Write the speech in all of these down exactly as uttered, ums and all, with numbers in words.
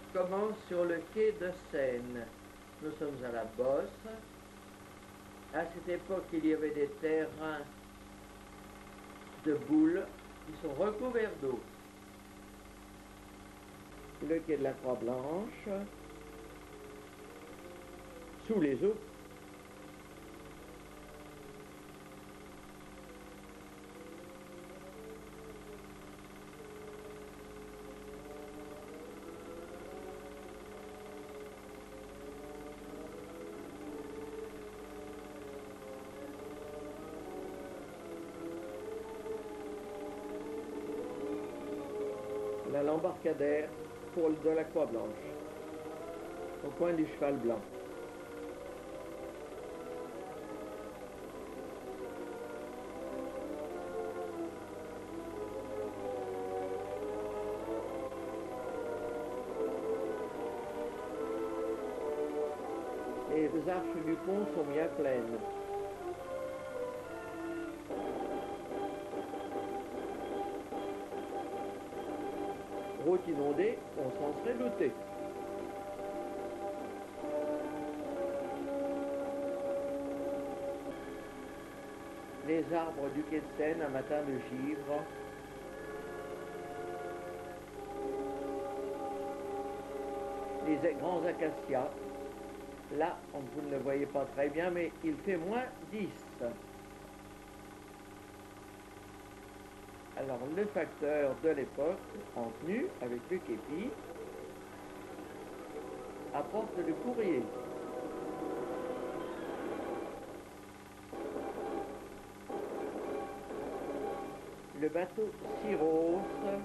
commence sur le quai de Seine. Nous sommes à la Bosse. À cette époque, il y avait des terrains de boules qui sont recouverts d'eau. Le quai de la Croix-Blanche, sous les eaux. Là, l'embarcadère pour de la Croix-Blanche, au coin du Cheval Blanc. Les arches du pont sont bien pleines. Route inondée, on s'en serait douté. Les arbres du quai de Seine, un matin de givre. Les grands acacias. Là, vous ne le voyez pas très bien, mais il fait moins dix. Alors, le facteur de l'époque, en tenue, avec le képi, apporte le courrier. Le bateau Syros,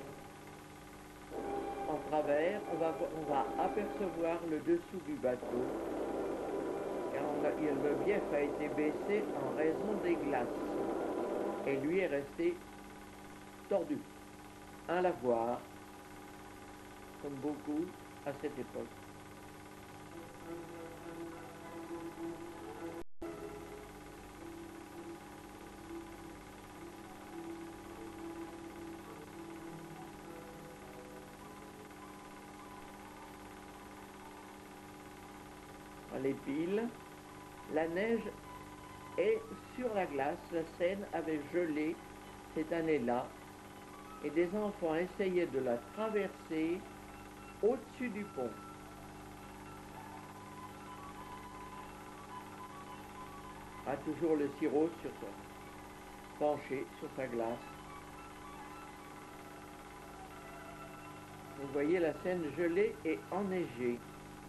en travers, on va, on va apercevoir le dessous du bateau, car on a, le bief a été baissé en raison des glaces, et lui est resté tordu. Un lavoir, comme beaucoup à cette époque. Les piles, la neige est sur la glace, la Seine avait gelé cette année-là, et des enfants essayaient de la traverser au-dessus du pont. A toujours le Syros sur sa, penché sur sa glace. Vous voyez la Seine gelée et enneigée.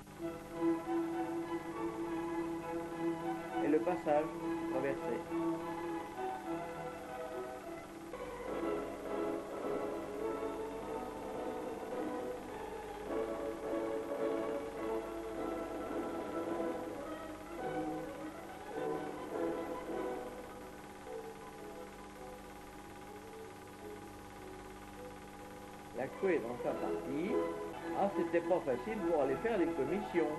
Et le passage traversé. La queue est dans sa partie. Ah, c'était pas facile pour aller faire les commissions.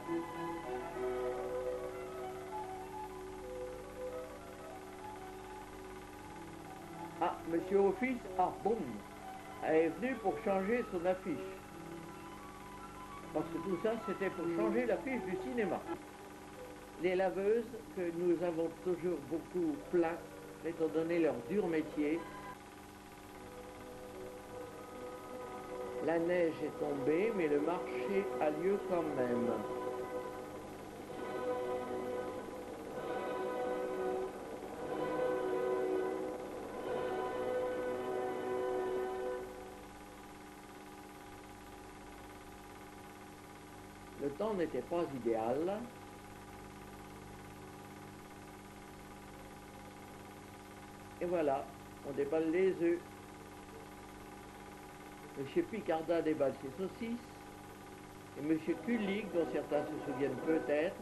Ah, monsieur Office, ah bon, est venu pour changer son affiche. Parce que tout ça, c'était pour changer l'affiche du cinéma. Les laveuses, que nous avons toujours beaucoup plaint, étant donné leur dur métier. La neige est tombée, mais le marché a lieu quand même. Le temps n'était pas idéal. Et voilà, on déballe les œufs. Monsieur Picarda déballe ses saucisses. Et Monsieur Kulig, dont certains se souviennent peut-être,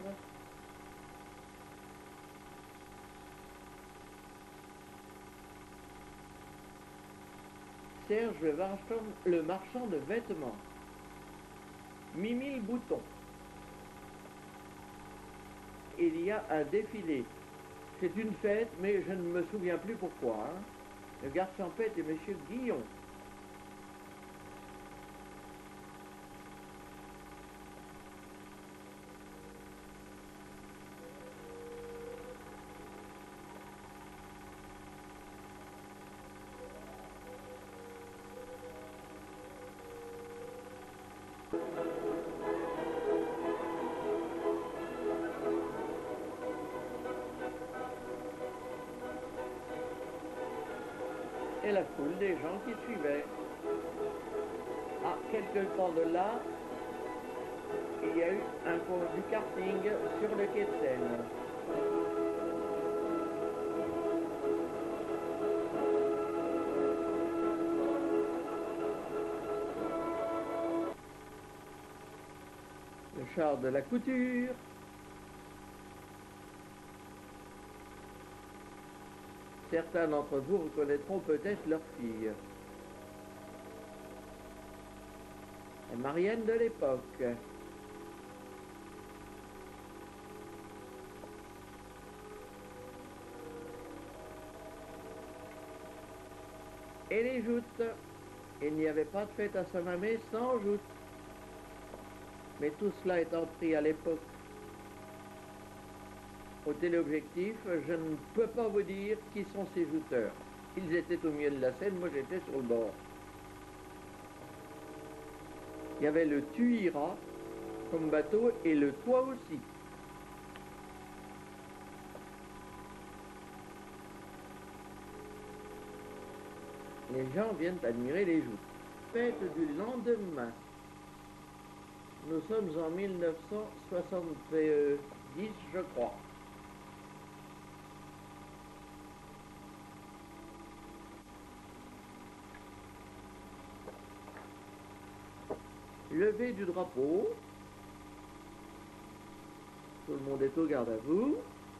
Serge le marchand, le marchand de vêtements. Mimile Bouton. Il y a un défilé. C'est une fête, mais je ne me souviens plus pourquoi. Hein. Le garde champêtre est Monsieur Guillon. et la foule des gens qui suivaient. À quelques temps de là, il y a eu un cours du karting sur le quai de Seine. Le char de la couture. Certains d'entre vous reconnaîtront peut-être leur fille. La Marianne de l'époque. Et les joutes. Il n'y avait pas de fête à Saint-Mamès sans joutes. Mais tout cela étant pris à l'époque au téléobjectif, je ne peux pas vous dire qui sont ces jouteurs. Ils étaient au milieu de la scène, moi j'étais sur le bord. Il y avait le Tuira comme bateau et le toit aussi. Les gens viennent admirer les joutes. Fête du lendemain. Nous sommes en mille neuf cent soixante-dix, je crois. Levée du drapeau. Tout le monde est au garde à vous.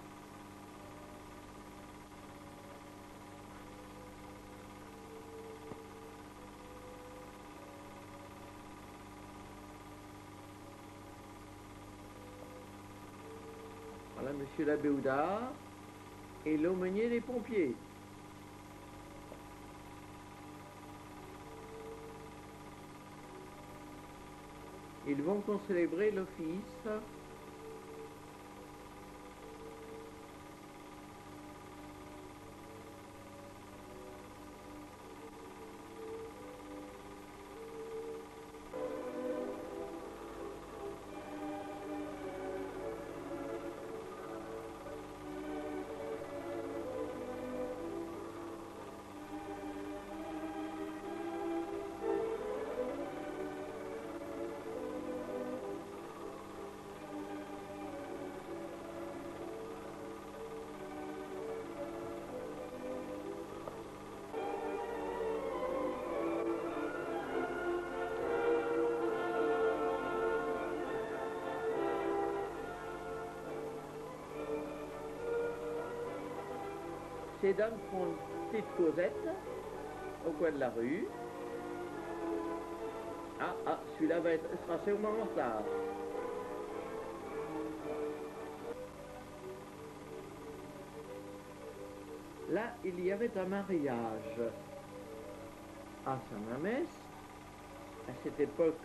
Voilà monsieur l'abbé Oudard et l'aumônier des pompiers. Ils vont concélébrer l'office. Ces dames font une petite causette au coin de la rue. Ah, ah, celui-là va être, sera sûrement en retard. Là, il y avait un mariage à Saint-Mamès. À cette époque,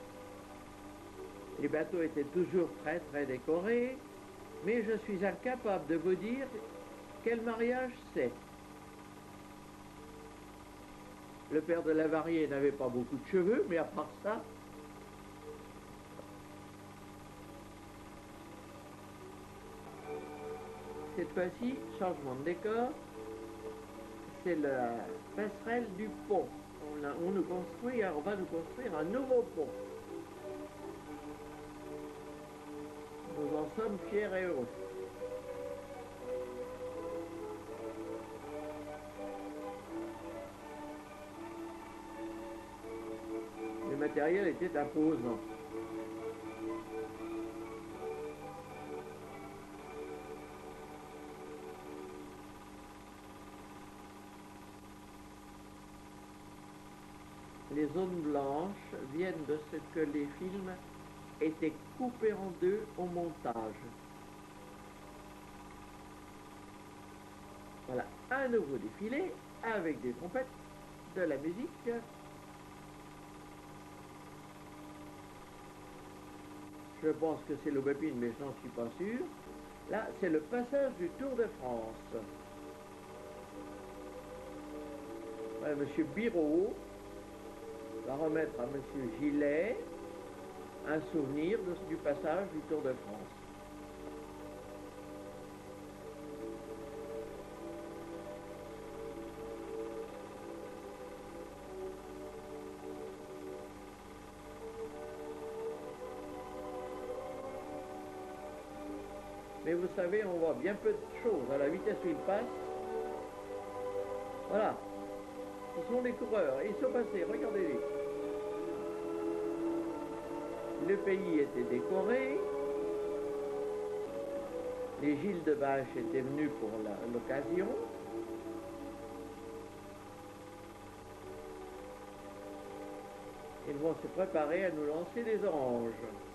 les bateaux étaient toujours très très décorés, mais je suis incapable de vous dire quel mariage c'est. Le père de la mariée n'avait pas beaucoup de cheveux, mais à part ça, cette fois-ci, changement de décor, c'est la passerelle du pont. On, a, on, nous construit, on va nous construire un nouveau pont. Nous en sommes fiers et heureux. Le matériel était imposant. Les zones blanches viennent de ce que les films étaient coupés en deux au montage. Voilà, un nouveau défilé avec des trompettes, de la musique. Je pense que c'est l'Aubépine, mais je n'en suis pas sûr. Là, c'est le passage du Tour de France. Voilà, monsieur Biraud va remettre à monsieur Gillet un souvenir de, du passage du Tour de France. Mais vous savez, on voit bien peu de choses à la vitesse où ils passent. Voilà. Ce sont les coureurs. Et ils sont passés, regardez-les. Le pays était décoré. Les Gilles de Bâche étaient venus pour l'occasion. Ils vont se préparer à nous lancer des oranges.